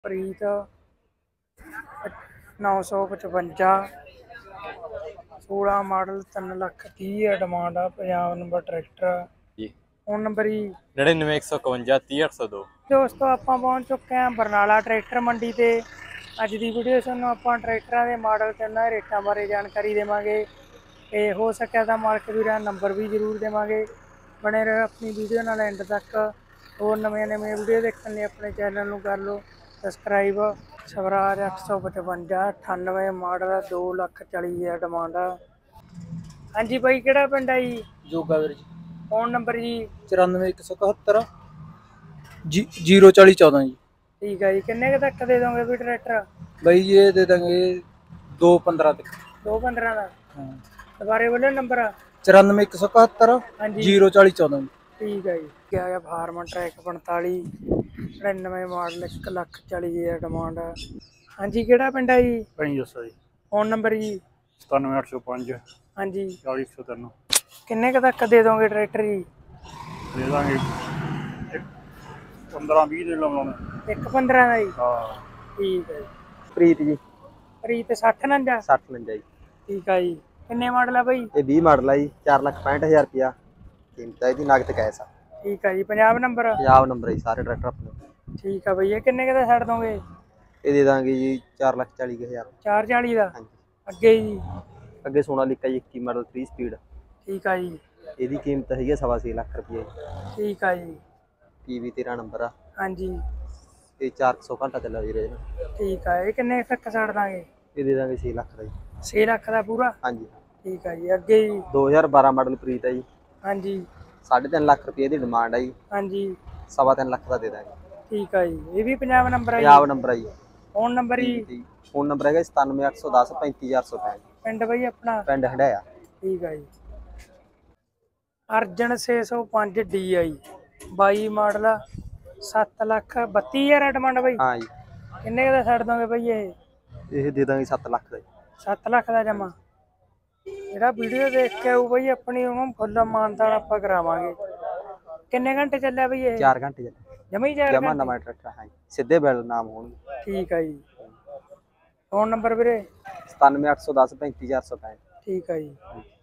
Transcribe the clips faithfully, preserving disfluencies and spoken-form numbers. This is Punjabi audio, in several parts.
ਪ੍ਰੀਤ नौ सौ पचवंजा सोलह मॉडल तीन लख तीह है डिमांड आ पंजाब नंबर ट्रैक्टर जी फोन नंबर ही नड़िनवे एक सौ इकवंजा तीह अठ सौ दो। दोस्तों ਆਪਾਂ ਪਹੁੰਚ ਚੁੱਕੇ ਹਾਂ ਬਰਨਾਲਾ ਟਰੈਕਟਰ ਮੰਡੀ ਤੇ। ਅੱਜ ਦੀ ਵੀਡੀਓ ਤੁਹਾਨੂੰ ਆਪਾਂ ਟਰੈਕਟਰਾਂ ਦੇ ਮਾਡਲ ਤੇ ਉਹਨਾਂ ਦੇ ਰੇਟਾਂ ਬਾਰੇ ਜਾਣਕਾਰੀ ਦੇਵਾਂਗੇ ਤੇ ਹੋ ਸਕਿਆ ਤਾਂ ਮਾਲਕ ਵੀਰਾਂ ਨੰਬਰ ਵੀ ਜ਼ਰੂਰ ਦੇਵਾਂਗੇ। ਬਣੇ ਰਹੋ ਆਪਣੀ ਵੀਡੀਓ ਨਾਲ ਐਂਡ ਤੱਕ। ਹੋਰ ਨਵੀਆਂ ਨਵੀਆਂ ਵੀਡੀਓ ਦੇਖਣ ਲਈ ਆਪਣੇ ਚੈਨਲ ਨੂੰ ਕਰ ਲਓ ਸਬਸਕ੍ਰਾइब। स्वराज अठ सौ पचवंजा अठानवे मॉडल दो लख चाली हज़ार डिमांड। हाँ जी भाई केड़ा पिंड है जी? जोगा वीर जी। फोन नंबर जी चौरानवे एक सौ इकहत्तर जी जीरो चाली चौदह जी। ठीक है जी। किन्ने तक दे दोगे भी ट्रैक्टर? भाई ये दे देंगे दो पंद्रह तक। दो पंद्रह का हाँ। दोबारे बोले नंबर? चौरानवे एक सौ इकहत्तर हाँ जी जीरो चाली चौदह जी। ठीक है जी। क्या है फार्म ट्रैक पैंताली नड़िनवे मॉडल एक लख चाली हज़ार डिमांड। हाँ जी केड़ा पिंड है जी? भाई दसो जी। फोन नंबर जी सतानवे अठ सौ पाँच हाँ जी चाली एक सौ तीन किन्ने तक दे दोगे ट्रैक्टर जी? दे देंगे पंद्रह भी दे लाने एक पंद्रह का जी। हाँ ठीक है जी। ਪ੍ਰੀਤ ਜੀ ਪ੍ਰੀਤ ਸੱਠ ਨੰਜਾ ਸੱਠ ਉਣੰਜਾ ਜੀ। ਠੀਕ ਆ ਜੀ। ਕਿੰਨੇ ਮਾਡਲ ਆ ਬਾਈ? ਇਹ ਵੀਹ ਮਾਡਲ ਆ ਜੀ। ਚਾਰ ਲੱਖ ਪੈਂਹਠ ਹਜ਼ਾਰ ਰੁਪਇਆ ਕੀਮਤ ਹੈ ਇਹਦੀ। ਨਗਦ ਕੈਸ਼ ਆ। ਠੀਕ ਆ ਜੀ। ਪੰਜਾਬ ਨੰਬਰ? ਪੰਜਾਬ ਨੰਬਰ ਹੈ ਜੀ ਸਾਰੇ ਟਰੈਕਟਰ ਆਪਣੇ। ਠੀਕ ਆ ਬਈ। ਇਹ ਕਿੰਨੇ ਕੁ ਦਾ ਛੱਡ ਦੋਗੇ? ਇਹ ਦੇ ਦਾਂਗੇ ਜੀ ਚਾਰ ਲੱਖ ਚਾਲੀ ਕੁ ਹਜ਼ਾਰ। ਚਾਰ ਚਾਲੀ ਦਾ। ਹਾਂਜੀ। ਅੱਗੇ ਜੀ? ਅੱਗੇ ਸੋਨਾਲੀਕਾ ਜੀ ਇੱਕੀ ਮਾਡਲ तीस ਸਪੀਡ। ਠੀਕ ਆ ਜੀ। ਇਹਦੀ ਕੀਮਤ ਹੈਗੀ ਸਵਾ ਛੇ ਲੱਖ ਰੁਪਏ ਜੀ। ਠੀਕ ਆ ਜੀ। ਪੀਵੀ ਤੇਰਾਂ ਨੰਬਰ ਆ। ਹਾਂਜੀ। ਇਹ ਚਾਰ ਸੌ ਘੰਟਾ ਚੱਲਿਆ ਵੀਰੇ ਇਹਦਾ। ਠੀਕ ਆ। ਇਹ ਕਿੰਨੇ ਤੱਕ ਛੱਡ ਦਾਂਗੇ? ਇਹ ਦੇ ਦਾਂਗੇ ਛੇ ਲੱਖ ਦਾ ਜੀ। ਛੇ ਲੱਖ ਦਾ ਪੂਰਾ? ਹਾਂਜੀ। ਠੀਕ ਆ ਜੀ। ਅੱਗੇ ਜੀ? ਦੋ ਹਜ਼ਾਰ ਬਾਰਾਂ ਮਾਡਲ ਪ੍ਰੀਤ ਹੈ ਜੀ। ਹਾਂਜੀ। ਸਾਢੇ ਤਿੰਨ ਲੱਖ ਰੁਪਏ ਦੀ ਡਿਮਾਂਡ ਹੈ ਜੀ। ਹਾਂਜੀ। ਸਵਾ ਤਿੰਨ ਲੱਖ ਦਾ ਦੇ ਦਾਂਗੇ। ਠੀਕ ਆ ਜੀ। ਇਹ ਵੀ ਪੰਜਾਬ ਨੰਬਰ ਆ ਜੀ? ਪੰਜਾਬ ਨੰਬਰ ਹੈ ਜੀ। ਫੋਨ ਨੰਬਰ ਜੀ? ਫੋਨ ਨੰਬਰ ਹੈਗਾ ਸਤਾਨਵੇਂ ਅੱਠ ਸੌ ਦਸ ਪੈਂਤੀ ਹਜ਼ਾਰ ਸੌ ਪੈਂਹਠ। ਪਿੰਡ ਬਈ ਆਪਣਾ? ਪਿੰਡ ਹੰਡਾਇਆ। ਠੀਕ ਆ ਜੀ। ਅਰਜਨ ਛੇ ਸੌ ਪੰਜ ਡੀ ਆਈ ਬਾਈ ਮਾਡਲ सत्त लख बत्ती हज़ार डिमांड भाई? हाँ जी। किन्ने का छड़ दोगे भाई? ये ਇਹ ਦੇ ਦਾਂਗੇ सत्त ਲੱਖ ਦਾ। सत्त लख का जमा। ਜਿਹੜਾ ਵੀਡੀਓ ਦੇਖ ਕੇ ਆਊ ਬਈ ਆਪਣੀ ਉਹਨੂੰ ਫੁੱਲ ਮਾਨਤਾਨ ਆਪਾਂ ਕਰਾਵਾਂਗੇ। ਕਿੰਨੇ ਘੰਟੇ ਚੱਲਿਆ ਬਈ ਇਹ? ਚਾਰ ਘੰਟੇ ਚੱਲਿਆ। ਜਮਾ ਹੀ ਚਾਰ ਜਮਾ ਨਵਾਂ ਟਰੈਕਟਰ ਹੈ। ਸਿੱਧੇ ਬਿਲ ਨਾਮ ਹੋਣਗੇ। ਠੀਕ ਆ ਜੀ। ਫੋਨ ਨੰਬਰ ਵੀਰੇ? ਸਤਾਨਵੇਂ ਅੱਠ ਸੌ ਦਸ ਪੈਂਤੀ ਹਜ਼ਾਰ ਸੌ ਪੈਂਹਠ। ਠੀਕ ਆ ਜੀ।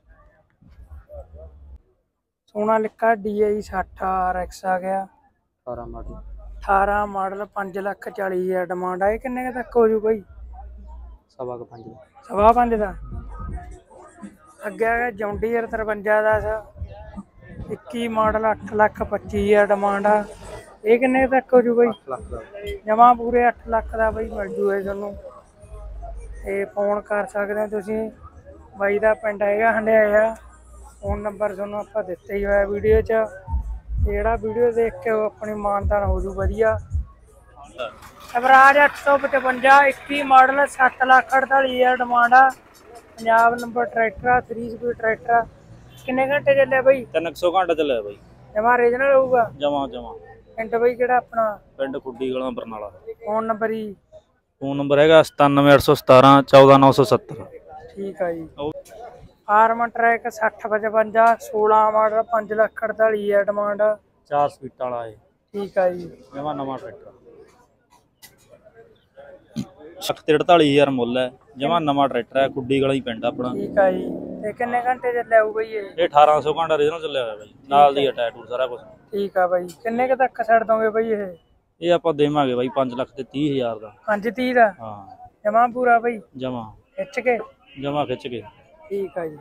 ਸੋਨਾਲੀਕਾ ਡੀ ਆਈ ਸੱਠ ਆਰ ਐਕਸ ਆ ਗਿਆ। ਅਠਾਰਾਂ ਮਾਡਲ अठारह मॉडल पाँच लख चाली हज़ार डिमांड है। किन्ने तक हो जू भाई? सवा क पंज ਦਾ। सवा पंज का। अगे आ गया जॉन्डियर तिरवंजा दस इक्की मॉडल अठ लख पच्ची हज़ार डिमांड आ। ये किन्ने तक हो जू भाई? ਅੱਠ ਲੱਖ ਦਾ। जमा पूरे अठ लख का बई मिल जूगा तुहानू। ते फोन कर सकते हो तुसीं। बाई दा पिंड हैगा हंडियाया। फोन नंबर तुहानू आपां दित्ता ही होया वीडियो च। ਜਿਹੜਾ ਵੀਡੀਓ ਦੇਖ ਕੇ ਉਹ ਆਪਣੀ ਮਾਨਤਾਨ ਹੋ ਜੂ ਵਧੀਆ। ਸਵਰਾਜ ਅੱਠ ਸੌ ਪਚਵੰਜਾ ਇੱਕੀ ਮਾਡਲ ਸੱਤ ਲੱਖ ਅੜਤਾਲੀ ਹਜ਼ਾਰ ਡਿਮਾਂਡ ਆ। ਪੰਜਾਬ ਨੰਬਰ ਟਰੈਕਟਰ ਆ। ਥ੍ਰੀ ਸਪੀਡ ਟਰੈਕਟਰ ਆ। ਕਿੰਨੇ ਘੰਟੇ ਚੱਲਿਆ ਬਈ? तीन सौ घंटा चलिया भाई। ਜਮਾ ਰੀਜਨਲ ਹੋਊਗਾ? जमा जमा। ਪਿੰਡ ਬਈ ਕਿਹੜਾ ਆਪਣਾ? पिंड खुड्डी गला बरनाला। ਫੋਨ ਨੰਬਰ ਹੀ? फोन नंबर है सतानवे अठ सौ सतारह चौदह नौ सौ सत्तर। ਠੀਕ ਆ ਜੀ। फार्म ट्रैक सठ पचवंजा सोलह मॉडल पाँच लख अड़ताली हज़ार डिमांड। चार स्पीट वाला है। ठीक है जी। जमा नवा ट्रैक्टर लख ते अड़ताली हज़ार मुल है। जमा नवा ट्रैक्टर है। खुड्डी गला ही पिंड अपना। ठीक है जी। ते किन्ने घंटे चलिया होਊ बई ये? ये अठारह सौ घंटा रीजनल चलिया हुआ भाई। नाल दी अटैच टूर सारा कुछ। ठीक है भाई। किन्ने क तक छड़ दोगे बई ये? ये आप देवांगे भाई पाँच लख ते तीह हज़ार का। पाँच तीह का? हाँ जमा पूरा बई? जमा खिच के? जमा खिच के। ठीक है जी।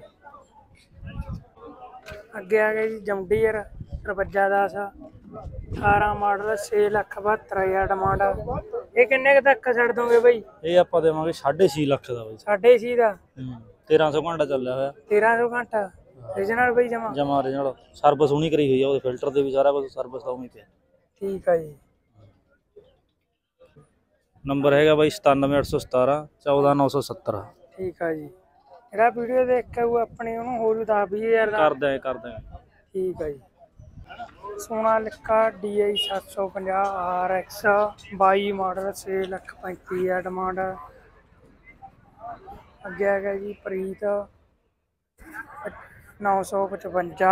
अगे आ गया जी जॉन्डियर तिरवंजा दस अठारह मॉडल छे लख बहत्तर हज़ार डिमांड। ये किन्ने क तक छड़ दोगे बई? ये आप देवांगे साढ़े छे लख का भाई। साढ़े छे का? तेरह सौ घंटा चलिया हुआ। तेरह सौ घंटा रीजनल बई? जमा जमा रीजनल सर्विस होनी करी हुई है। वो फिल्टर से भी सारा कुछ सर्विस तो उम्मीद है। ठीक है जी। नंबर है भाई सतानवे अठ सौ सतारह चौदह नौ सौ सत्तर। ठीक है जी। ਜਿਹੜਾ ਵੀਡੀਓ ਦੇਖ ਕੇ ਉਹ ਆਪਣੀ ਉਹਨੂੰ ਹੋ ਜੂ ਦਸ ਵੀਹ ਹਜ਼ਾਰ ਦਾ। कर दें कर दें। ਠੀਕ ਹੈ ਜੀ। ਸੋਨਾਲੀਕਾ ਡੀ ਆਈ ਸੱਤ ਸੌ ਪੰਜਾਹ ਆਰ ਐਕਸ ਬਾਈ ਮਾਡਲ ਛੇ ਲੱਖ ਪੈਂਤੀ ਹਜ਼ਾਰ ਡਿਮਾਂਡ। ਅੱਗੇ ਆ ਗਿਆ ਜੀ ਪ੍ਰੀਤ नौ सौ पचवंजा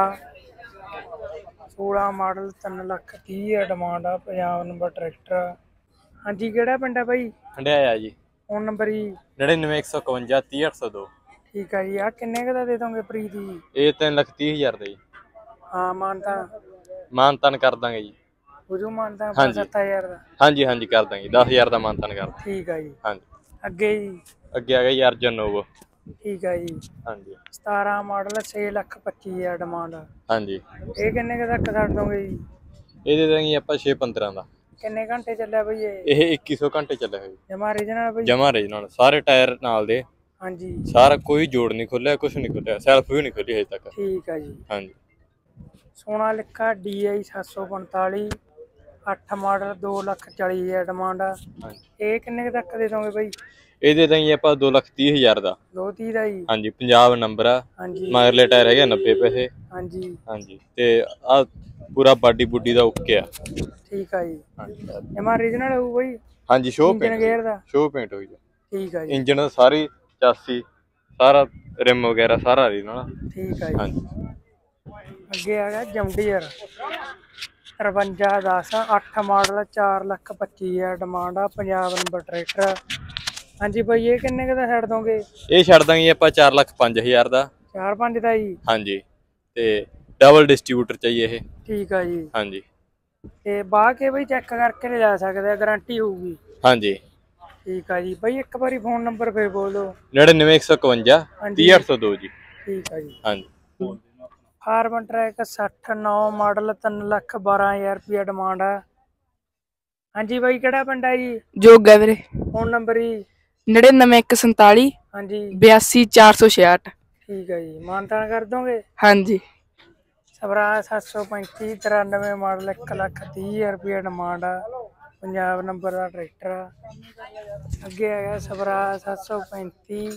सोलह मॉडल तीन लख तीह हज़ार डिमांड आ। पंजाब नंबर ट्रैक्टर ਹਾਂਜੀ ਕਿਹੜਾ ਪਿੰਡ ਹੈ ਬਾਈ? ਹੰਡਿਆਇਆ ਜੀ। ਫੋਨ ਨੰਬਰ ਜੀ? ਨੜਿਨਵੇਂ ਇੱਕ ਸੌ ਇਕਵੰਜਾ ਤੀਹ ਅੱਠ ਸੌ ਦੋ। ਠੀਕ ਹੈ ਜੀ। ਆ ਕਿੰਨੇ ਕੁ ਦਾ ਦੇ ਦੋਗੇ ਪ੍ਰੀਤ ਜੀ? ਇਹ ਤਿੰਨ ਲੱਖ ਤੀਹ ਹਜ਼ਾਰ ਦਾ ਜੀ। ਹਾਂ ਮਾਨਤਾ ਮਾਨ ਤਾਨ ਕਰ ਦਾਂਗੇ ਜੀ। ਬੁਝੂ ਮਾਨਤਾ ਹਾਂਜੀ। ਸੱਤ ਹਜ਼ਾਰ ਦਾ? ਹਾਂਜੀ ਹਾਂਜੀ ਕਰ ਦਾਂਗੇ, ਦਸ ਹਜ਼ਾਰ ਦਾ ਮਾਨ ਤਾਨ ਕਰ ਦਾਂਗੇ। ਠੀਕ ਹੈ ਜੀ। ਹਾਂਜੀ। ਅੱਗੇ ਜੀ? ਅੱਗੇ ਆ ਗਿਆ ਜੀ ਅਰਜਨ ਨੋਵੋ। ਠੀਕ ਹੈ ਜੀ। ਹਾਂਜੀ ਸਤਾਰਾਂ ਮਾਡਲ ਛੇ ਲੱਖ ਪੱਚੀ ਹਜ਼ਾਰ ਡਿਮਾਂਡ। ਹਾਂਜੀ। ਇਹ ਕਿੰਨੇ ਕੁ ਤੱਕ ਛੱਡ ਦੋਗੇ ਜੀ? ਇਹ ਦੇ ਦਾਂਗੇ ਆਪਾਂ ਛੇ ਪੰਦਰਾਂ ਦਾ। ਕਿੰਨੇ ਘੰਟੇ ਚੱਲਿਆ ਬਈ ਇਹ? ਇਹ ਇੱਕੀ ਸੌ ਘੰਟੇ ਚੱਲੇ ਹੋਏ। ਜਮਾ ਰੀਜਨਲ ਬਈ? ਜਮਾ ਰੇ ਨਾਲ ਸਾਰੇ ਟਾਇਰ ਨਾਲ ਦੇ। ਹਾਂਜੀ। ਸਾਰਾ ਕੋਈ ਜੋੜ ਨਹੀਂ ਖੋਲਿਆ, ਕੁਛ ਨਹੀਂ ਖੋਲਿਆ, ਸੈਲਫ ਵੀ ਨਹੀਂ ਖੋਲੀ ਹਜੇ ਤੱਕ। ਠੀਕ ਹੈ ਜੀ। ਹਾਂਜੀ। ਸੋਨਾਲੀਕਾ ਡੀ ਆਈ ਸੱਤ ਸੌ ਪੰਤਾਲੀ ਅੱਠ ਮਾਡਲ ਦੋ ਲੱਖ ਚਾਲੀ ਹਜ਼ਾਰ ਡਿਮਾਂਡ ਆ। ਹਾਂਜੀ। ਇਹ ਕਿੰਨੇ ਕੁ ਤੱਕ ਦੇ ਦੋਗੇ ਬਈ? ਇਹ ਦੇ ਦਾਂਗੇ ਆਪਾਂ ਦੋ ਲੱਖ ਤੀਹ ਹਜ਼ਾਰ ਦਾ। ਦੋ ਤੀਹ ਦਾ ਜੀ? ਹਾਂਜੀ। ਪੰਜਾਬ ਨੰਬਰ ਆ। ਹਾਂਜੀ। ਮਗਰਲੇ ਟਾਇਰ ਹੈਗੇ ਨੱਬੇ ਪੈਸੇ। ਹਾਂਜੀ। ਹਾਂਜੀ। ਤੇ ਆ ਪੂਰਾ ਬਾਡੀ ਬੁੱਡੀ ਦਾ ਓਕੇ ਆ। ਠੀਕ ਆ ਜੀ। ਹਾਂਜੀ। ਜਮਾ ਰੀਜਨਲ ਹੋਊ ਬਈ? ਹਾਂਜੀ ਸ਼ੋ ਇੰਜਨ ਪੇਂਟ ਗੇਅਰ ਦਾ? ਸ਼ੋ ਪੇਂਟ ਹੋਈ ਜੀ। ਠੀਕ ਆ ਜੀ। ਇੰਜਨ ਦਾ ਸਾਰੀ ਚਾਸੀ ਸਾਰਾ ਰਿਮ ਵਗੈਰਾ ਸਾਰਾ ਰੀਜਨਲ। ਠੀਕ ਆ ਜੀ। ਹਾਂਜੀ। ਅੱਗੇ ਆ ਗਿਆ ਜੰਡੀਅਰ ਤਰਵੰਜਾ ਦਸ ਅੱਠ ਮਾਡਲ ਚਾਰ ਲੱਖ ਪੱਚੀ ਹਜ਼ਾਰ ਡਿਮਾਂਡ ਆ, ਪੰਜਾਬ ਨੰਬਰ ਟਰੈਕਟਰ। ਹਾਂਜੀ ਬਾਈ ਇਹ ਕਿੰਨੇ ਕੁ ਦਾ ਛੱਡ ਦੋਗੇ? ਇਹ ਛੱਡ ਦਾਂਗੇ ਆਪਾਂ ਚਾਰ ਲੱਖ ਪੰਜ ਹਜ਼ਾਰ ਦਾ। ਚਾਰ ਪੰਜ ਦਾ ਜੀ? ਹਾਂਜੀ। ਤੇ ਡਬਲ ਡਿਸਟ੍ਰੀਬਿਊਟਰ ਚਾਹੀਏ ਇਹ। ਠੀਕ ਆ ਜੀ। ਹਾਂਜੀ। ਤੇ ਬਾਹ ਕੇ ਬਈ ਚੈੱਕ ਕਰਕੇ ਲੈ ਜਾ ਸਕਦੇ ਆ, ਗਾਰੰਟੀ ਹੋਊਗੀ? ਹਾਂਜੀ। ਠੀਕ ਆ ਜੀ। ਬਈ ਇੱਕ ਵਾਰੀ ਫੋਨ ਨੰਬਰ ਫੇਰ ਬੋਲ ਦਿਓ। ਨੜਿਨਵੇਂ ਇੱਕ ਸੌ ਇਕਵੰਜਾ ਤੀਹ ਅੱਠ ਸੌ ਦੋ ਜੀ। ਠੀਕ ਆ ਜੀ। ਹਾਂਜੀ। ਫਾਰਮਨ ਟਰੈਕ ਸੱਠ ਨੌ ਮਾਡਲ ਤਿੰਨ ਲੱਖ ਬਾਰਾਂ ਹਜ਼ਾਰ ਰੁਪਇਆ ਡਿਮਾਂਡ ਆ। ਹਾਂਜੀ ਬਾਈ ਕਿਹੜਾ ਪਿੰਡ ਹੈ ਜੀ? ਜੋਗਾ ਵੀਰੇ। ਫੋਨ ਨੰਬਰ ਜੀ? ਨੜਿਨਵੇਂ ਇੱਕ ਸੰਤਾਲੀ ਹਾਂਜੀ ਬਿਆਸੀ ਚਾਰ ਸੌ ਛਿਆਹਠ। ਠੀਕ ਹੈ ਜੀ। ਮਾਨਤਾਨ ਕਰ ਦੋਗੇ? ਹਾਂਜੀ। ਸਵਰਾਜ ਸੱਤ ਸੌ ਪੈਂਤੀ ਤਰਾਨਵੇਂ ਮਾਡਲ ਇੱਕ ਲੱਖ ਤੀਹ ਹਜ਼ਾਰ ਰੁਪਇਆ ਡਿਮਾਂਡ ਆ, ਪੰਜਾਬ ਨੰਬਰ ਦਾ ਟਰੈਕਟਰ ਆ। ਅੱਗੇ ਹੈਗਾ ਸਵਰਾਜ ਸੱਤ ਸੌ ਪੈਂਤੀ,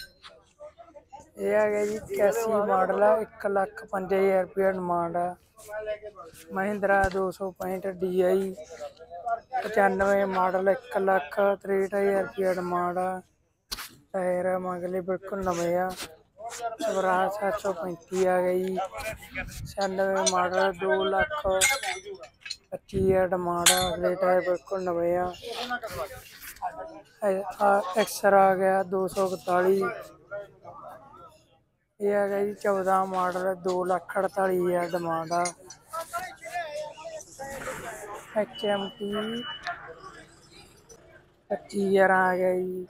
ਇਹ ਹੈਗਾ ਜੀ ਇਕਿਆਸੀ ਮਾਡਲ ਆ, ਇੱਕ ਲੱਖ ਪੰਜ ਹਜ਼ਾਰ ਰੁਪਇਆ ਡਿਮਾਂਡ ਆ। ਮਹਿੰਦਰਾ ਦੋ ਸੌ ਪੈਂਹਠ ਡੀ ਆਈ ਪਚਾਨਵੇਂ ਮਾਡਲ ਇੱਕ ਲੱਖ ਤ੍ਰੇਹਠ ਹਜ਼ਾਰ ਰੁਪਇਆ ਡਿਮਾਂਡ ਆ। ਟਾਇਰ ਮਗਲੇ ਬਿਲਕੁਲ ਨਵੇਂ ਆ। ਸਵਰਾਜ ਸੱਤ ਸੌ ਪੈਂਤੀ ਆ ਗਈ, ਛਿਆਨਵੇਂ ਮਾਡਲ ਦੋ ਲੱਖ ਪੱਚੀ ਹਜ਼ਾਰ ਡਿਮਾਂਡ ਆ। ਅਗਲੇ ਟਾਇਰ ਬਿਲਕੁਲ ਨਵੇਂ ਆ। ਐਕਸਰ ਆ ਗਿਆ ਦੋ ਸੌ ਇਕਤਾਲੀ, ਇਹ ਹੈਗਾ ਜੀ ਚੌਦਾਂ ਮਾਡਲ ਦੋ ਲੱਖ ਅੜਤਾਲੀ ਹਜ਼ਾਰ ਡਿਮਾਂਡ ਆ। ਐਚ ਐਮ ਟੀ ਪੱਚੀ ਹਜ਼ਾਰ ਆ ਗਿਆ ਜੀ,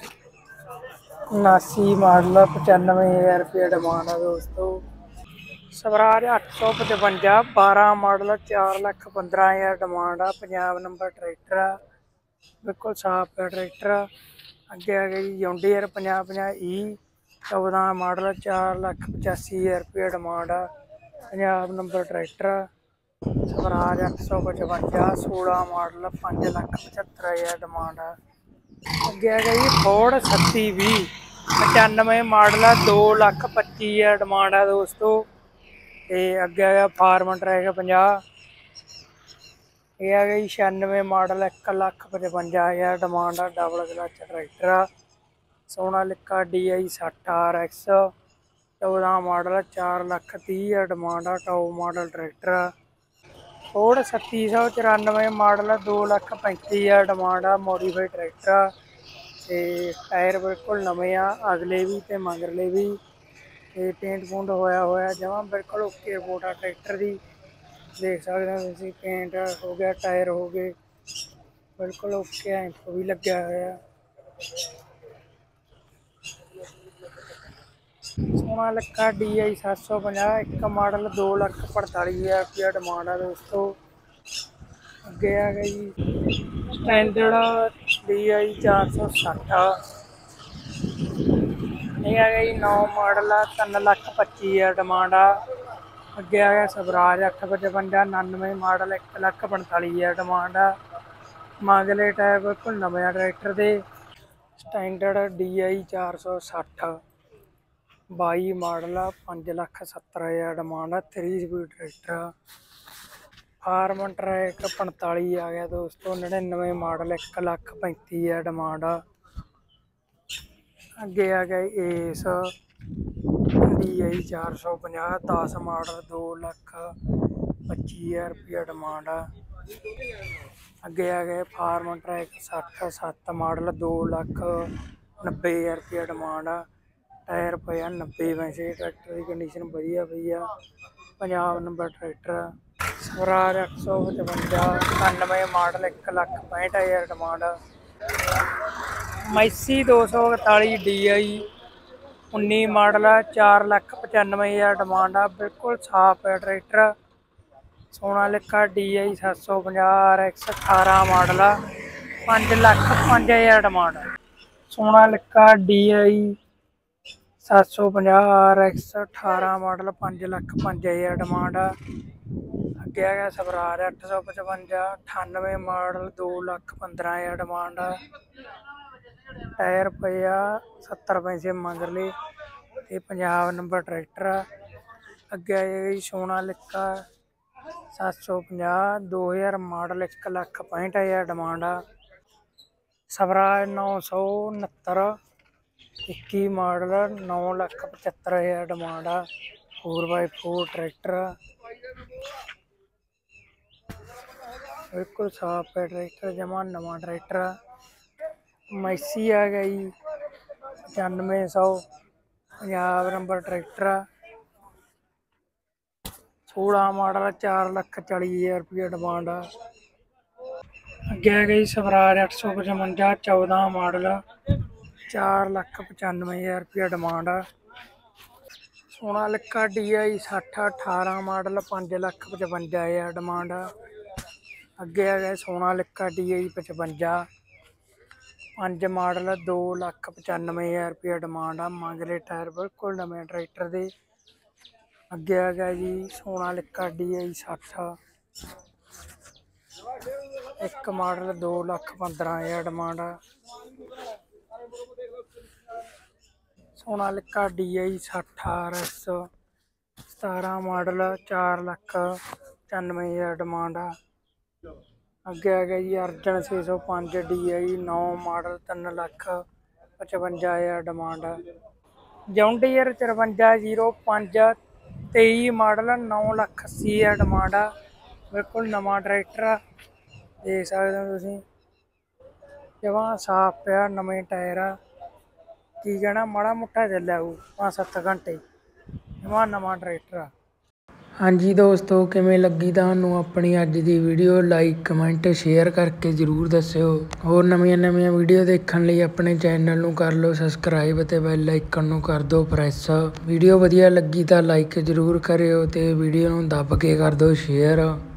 ਉਨਾਸੀ ਮਾਡਲ ਪਚਾਨਵੇਂ ਹਜ਼ਾਰ ਰੁਪਇਆ ਡਿਮਾਂਡ ਆ ਦੋਸਤੋ। ਸਵਰਾਜ ਅੱਠ ਸੌ ਪਚਵੰਜਾ ਬਾਰਾਂ ਮਾਡਲ ਚਾਰ ਲੱਖ ਪੰਦਰਾਂ ਹਜ਼ਾਰ ਡਿਮਾਂਡ ਆ, ਪੰਜਾਬ ਨੰਬਰ ਟਰੈਕਟਰ ਆ, ਬਿਲਕੁਲ ਸਾਫ ਹੈ ਟਰੈਕਟਰ। ਅੱਗੇ ਆ ਗਿਆ ਜੀ ਜੌਂਡੀਅਰ ਪੰਜਾਹ ਪੰਜਾਹ ਈ ਚੌਦਾਂ ਮਾਡਲ ਚਾਰ ਲੱਖ ਪਚਾਸੀ ਹਜ਼ਾਰ ਰੁਪਇਆ ਡਿਮਾਂਡ ਆ, ਪੰਜਾਬ ਨੰਬਰ ਟਰੈਕਟਰ ਆ। ਸਵਰਾਜ ਅੱਠ ਸੌ ਪਚਵੰਜਾ ਸੋਲਾਂ ਮਾਡਲ ਪੰਜ ਲੱਖ ਪਝੱਤਰ ਹਜ਼ਾਰ ਡਿਮਾਂਡ ਆ। ਅੱਗੇ ਆ ਗਿਆ ਜੀ ਫੋਰਡ ਛੱਤੀ ਵੀਹ ਪਚਾਨਵੇਂ ਮਾਡਲ ਆ, ਦੋ ਲੱਖ ਪੱਚੀ ਹਜ਼ਾਰ ਡਿਮਾਂਡ ਆ ਦੋਸਤੋ। ਤੇ ਅੱਗੇ ਆ ਗਿਆ ਫਾਰਮਨ ਟਰੈਕ ਪੰਜਾਹ, ਇਹ ਆ ਗਿਆ ਜੀ ਛਿਆਨਵੇਂ ਮਾਡਲ ਇੱਕ ਲੱਖ ਪਚਵੰਜਾ ਹਜ਼ਾਰ ਡਿਮਾਂਡ ਆ, ਡਬਲ ਕਲਚ ਟਰੈਕਟਰ ਆ। ਸੋਨਾਲੀਕਾ ਡੀ ਆਈ ਸੱਠ ਆਰ ਐਕਸ ਚੌਦਾਂ ਮਾਡਲ ਚਾਰ ਲੱਖ ਤੀਹ ਹਜ਼ਾਰ ਡਿਮਾਂਡ ਆ, ਟੌਪ ਮਾਡਲ ਟਰੈਕਟਰ ਆ। ਫੋਰਡ ਛੱਤੀ ਸੌ ਚੁਰਾਨਵੇਂ ਮਾਡਲ ਦੋ ਲੱਖ ਪੈਂਤੀ ਹਜ਼ਾਰ ਡਿਮਾਂਡ ਆ, ਮੋਡੀਫਾਈਡ ਟਰੈਕਟਰ ਆ। ਤੇ ਟਾਇਰ ਬਿਲਕੁਲ ਨਵੇਂ ਆ, ਅਗਲੇ ਵੀ ਤੇ ਮਗਰਲੇ ਵੀ। ਤੇ ਪੇਂਟ ਪੂੰਟ ਹੋਇਆ ਹੋਇਆ ਜਮਾਂ ਬਿਲਕੁਲ ਓਕੇ ਰਿਪੋਰਟ ਆ ਟਰੈਕਟਰ ਦੀ, ਦੇਖ ਸਕਦੇ ਹੋ ਤੁਸੀਂ। ਪੇਂਟ ਹੋ ਗਿਆ, ਟਾਇਰ ਹੋ ਗਏ ਬਿਲਕੁਲ ਓਕੇ, ਐਂਪ ਵੀ ਲੱਗਿਆ ਹੋਇਆ। ਸੋਨਾਲੀਕਾ ਡੀ ਆਈ ਸੱਤ ਸੌ ਪੰਜਾਹ ਇੱਕ ਮਾਡਲ ਦੋ ਲੱਖ ਪੰਤਾਲੀ ਹਜ਼ਾਰ ਰੁਪਇਆ ਡਿਮਾਂਡ ਆ ਦੋਸਤੋ। ਅੱਗੇ ਆ ਗਿਆ ਜੀ ਸਟੈਂਡਰਡ ਡੀ ਆਈ ਚਾਰ ਸੌ ਸੱਠ, ਇਹ ਆ ਗਿਆ ਜੀ ਨੌ ਮਾਡਲ ਆ ਤਿੰਨ ਲੱਖ ਪੱਚੀ ਹਜ਼ਾਰ ਡਿਮਾਂਡ ਆ। ਅੱਗੇ ਆ ਗਿਆ ਸਵਰਾਜ ਅੱਠ ਪਚਵੰਜਾ ਉਣਾਨਵੇਂ ਮਾਡਲ ਇੱਕ ਲੱਖ ਪੰਤਾਲੀ ਹਜ਼ਾਰ ਡਿਮਾਂਡ ਆ, ਮਗਲੇ ਟਾਇਰ ਬਿਲਕੁਲ ਨਵੇਂ ਆ ਟਰੈਕਟਰ ਦੇ। ਸਟੈਂਡਰਡ ਡੀ ਆਈ ਚਾਰ ਸੌ ਸੱਠ ਬਾਈ ਮਾਡਲ ਆ ਪੰਜ ਲੱਖ ਸੱਤਰ ਹਜ਼ਾਰ ਡਿਮਾਂਡ ਆ, ਥਰੀ ਸਪੀਡ ਟਰੈਕਟਰ ਆ। ਫਾਰਮਨ ਟਰੈਕ ਪੰਤਾਲੀ ਆ ਗਿਆ ਦੋਸਤੋ, ਨੜਿਨਵੇਂ ਮਾਡਲ ਇੱਕ ਲੱਖ ਪੈਂਤੀ ਹਜ਼ਾਰ ਡਿਮਾਂਡ ਆ। ਅੱਗੇ ਆ ਗਿਆ ਏਸ ਡੀ ਆਈ ਚਾਰ ਸੌ ਪੰਜਾਹ ਦਸ ਮਾਡਲ ਦੋ ਲੱਖ ਪੱਚੀ ਹਜ਼ਾਰ ਰੁਪਇਆ ਡਿਮਾਂਡ ਆ। ਅੱਗੇ ਆ ਗਏ ਫਾਰਮ ਟਰੈਕ ਸੱਠ ਸੱਤ ਮਾਡਲ ਦੋ ਲੱਖ ਨੱਬੇ ਹਜ਼ਾਰ ਰੁਪਇਆ ਡਿਮਾਂਡ ਆ। ਟਾਇਰ ਪਏ ਆ ਨੱਬੇ ਪੈਸੇ। ਟਰੈਕਟਰ ਦੀ ਕੰਡੀਸ਼ਨ ਵਧੀਆ ਪਈ ਆ। ਪੰਜਾਬ ਨੰਬਰ ਟਰੈਕਟਰ ਸਵਰਾਜ ਅੱਠ ਸੌ ਪਚਵੰਜਾ ਇਕਾਨਵੇਂ ਮਾਡਲ ਇੱਕ ਲੱਖ ਪੈਂਹਠ ਹਜ਼ਾਰ ਡਿਮਾਂਡ ਆ। ਮੈਸੀ ਦੋ ਸੌ ਇਕਤਾਲੀ ਡੀ ਆਈ ਉੱਨੀ ਮਾਡਲ ਆ ਚਾਰ ਲੱਖ ਪਚਾਨਵੇਂ ਹਜ਼ਾਰ ਡਿਮਾਂਡ ਆ। ਬਿਲਕੁਲ ਸਾਫ਼ ਹੈ ਟਰੈਕਟਰ। ਸੋਨਾਲਿਕਾ ਡੀ ਆਈ ਸੱਤ ਸੌ ਪੰਜਾਹ ਆਰ ਐਕਸ ਅਠਾਰਾਂ ਮਾਡਲ ਆ ਪੰਜ ਲੱਖ ਪੰਜ ਹਜ਼ਾਰ ਡਿਮਾਂਡ ਆ। ਸੋਨਾਲਿਕਾ ਡੀ ਆਈ ਸੱਤ ਸੌ ਪੰਜਾਹ ਆਰ ਐਕਸ ਅਠਾਰਾਂ ਮਾਡਲ ਪੰਜ ਲੱਖ ਪੰਜ ਹਜ਼ਾਰ ਡਿਮਾਂਡ ਆ। ਅੱਗੇ ਆ ਗਿਆ ਸਵਰਾਜ ਅੱਠ ਸੌ ਪਚਵੰਜਾ ਅਠਾਨਵੇਂ ਮਾਡਲ ਦੋ ਲੱਖ ਪੰਦਰਾਂ ਹਜ਼ਾਰ ਡਿਮਾਂਡ ਆ। ਟਾਇਰ ਪਏ ਆ ਸੱਤਰ ਪੈਸੇ ਮਗਰਲੇ ਤੇ ਪੰਜਾਬ ਨੰਬਰ ਟਰੈਕਟਰ ਆ। ਅੱਗੇ ਆਏਗਾ ਜੀ ਸੋਨਾਲਿਕਾ ਸੱਤ ਸੌ ਪੰਜਾਹ ਦੋ ਹਜ਼ਾਰ ਮਾਡਲ ਇੱਕ ਲੱਖ ਪੈਂਹਠ ਹਜ਼ਾਰ ਡਿਮਾਂਡ ਆ। ਸਵਰਾਜ ਨੌ ਸੌ ਉਣਹੱਤਰ ਇੱਕੀ ਮਾਡਲ ਨੌ ਲੱਖ ਪਝੱਤਰ ਹਜ਼ਾਰ ਡਿਮਾਂਡ ਆ। ਫੋਰ ਬਾਈ ਫੋਰ ਟਰੈਕਟਰ ਬਿਲਕੁਲ ਸਾਫ਼ ਹੈ ਟਰੈਕਟਰ ਜਮਾ ਨਵਾਂ ਟਰੈਕਟਰ ਆ। ਮੈਸੀ ਆ ਗਿਆ ਜੀ ਪਚਾਨਵੇਂ ਸੌ ਪੰਜਾਬ ਨੰਬਰ ਟਰੈਕਟਰ ਆ। ਸੋਲਾਂ ਮਾਡਲ ਚਾਰ ਲੱਖ ਚਾਲੀ ਹਜ਼ਾਰ ਰੁਪਇਆ ਡਿਮਾਂਡ ਆ। ਅੱਗੇ ਆ ਗਈ ਸਵਰਾਜ ਅੱਠ ਸੌ ਪਚਵੰਜਾ ਚੌਦਾਂ ਮਾਡਲ ਚਾਰ ਲੱਖ ਪਚਾਨਵੇਂ ਹਜ਼ਾਰ ਰੁਪਇਆ ਡਿਮਾਂਡ ਆ। ਸੋਨਾਲਿਕਾ ਡੀ ਆਈ ਸੱਠ ਅਠਾਰਾਂ ਮਾਡਲ ਪੰਜ ਲੱਖ ਪਚਵੰਜਾ ਹਜ਼ਾਰ ਡਿਮਾਂਡ ਆ। ਅੱਗੇ ਆ ਗਿਆ ਸੋਨਾਲਿਕਾ ਡੀ ਆਈ ਪਚਵੰਜਾ ਪੰਜ ਮਾਡਲ ਦੋ ਲੱਖ ਪਚਾਨਵੇਂ ਹਜ਼ਾਰ ਰੁਪਇਆ ਡਿਮਾਂਡ ਆ। ਮਗਰੇ ਟਾਇਰ ਬਿਲਕੁਲ ਨਵੇਂ ਟਰੈਕਟਰ ਦੇ। ਅੱਗੇ ਆ ਗਿਆ ਜੀ ਸੋਨਾਲਿਕਾ ਡੀ ਆਈ ਸੱਠ ਇੱਕ ਮਾਡਲ ਦੋ ਲੱਖ ਪੰਦਰਾਂ ਹਜ਼ਾਰ ਡਿਮਾਂਡ ਆ। ਸੋਨਾਲਿਕਾ ਡੀ ਆਈ ਸੱਠ ਆਰ ਐਸ ਸਤਾਰਾਂ ਮਾਡਲ ਚਾਰ ਲੱਖ ਪਚਾਨਵੇਂ ਹਜ਼ਾਰ ਡਿਮਾਂਡ ਆ। ਅੱਗੇ ਆ ਗਿਆ ਜੀ ਅਰਜਨ ਛੇ ਸੌ ਪੰਜ ਡੀ ਆਈ ਨੌ ਮਾਡਲ ਤਿੰਨ ਲੱਖ ਪਚਵੰਜਾ ਹਜ਼ਾਰ ਡਿਮਾਂਡ ਆ। ਜੌਂਡੀਅਰ ਚੁਰੰਜਾ ਜ਼ੀਰੋ ਪੰਜ ਤੇਈ ਮਾਡਲ ਨੌ ਲੱਖ ਅੱਸੀ ਹਜ਼ਾਰ ਡਿਮਾਂਡ ਆ। ਬਿਲਕੁਲ ਨਵਾਂ ਟਰੈਕਟਰ ਆ ਦੇਖ ਸਕਦੇ ਹੋ ਤੁਸੀਂ ਜਮਾਂ ਸਾਫ਼ ਪਿਆ ਨਵੇਂ ਟਾਇਰ ਆ। ਕੀ ਕਹਿਣਾ ਮਾੜਾ ਮੋਟਾ ਚੱਲਿਆ ਉਹ ਪੰਜ ਸੱਤ ਘੰਟੇ ਜਮਾਂ ਨਵਾਂ ਟਰੈਕਟਰ ਆ। ਹਾਂਜੀ ਦੋਸਤੋ ਕਿਵੇਂ ਲੱਗੀ ਤੁਹਾਨੂੰ ਆਪਣੀ ਅੱਜ ਦੀ ਵੀਡੀਓ ਲਾਈਕ ਕਮੈਂਟ ਸ਼ੇਅਰ ਕਰਕੇ ਜ਼ਰੂਰ ਦੱਸਿਓ। ਹੋਰ ਨਵੀਆਂ ਨਵੀਆਂ ਵੀਡੀਓ ਦੇਖਣ ਲਈ ਆਪਣੇ ਚੈਨਲ ਨੂੰ ਕਰ ਲਓ ਸਬਸਕ੍ਰਾਈਬ ਅਤੇ ਬੈਲ ਆਈਕਨ ਨੂੰ ਕਰ ਦਿਓ ਪ੍ਰੈਸ। ਵੀਡੀਓ ਵਧੀਆ ਲੱਗੀ ਤਾਂ ਲਾਈਕ ਜ਼ਰੂਰ ਕਰਿਓ ਅਤੇ ਵੀਡੀਓ ਨੂੰ ਦੱਬ ਕੇ ਕਰ ਦਿਓ ਸ਼ੇਅਰ।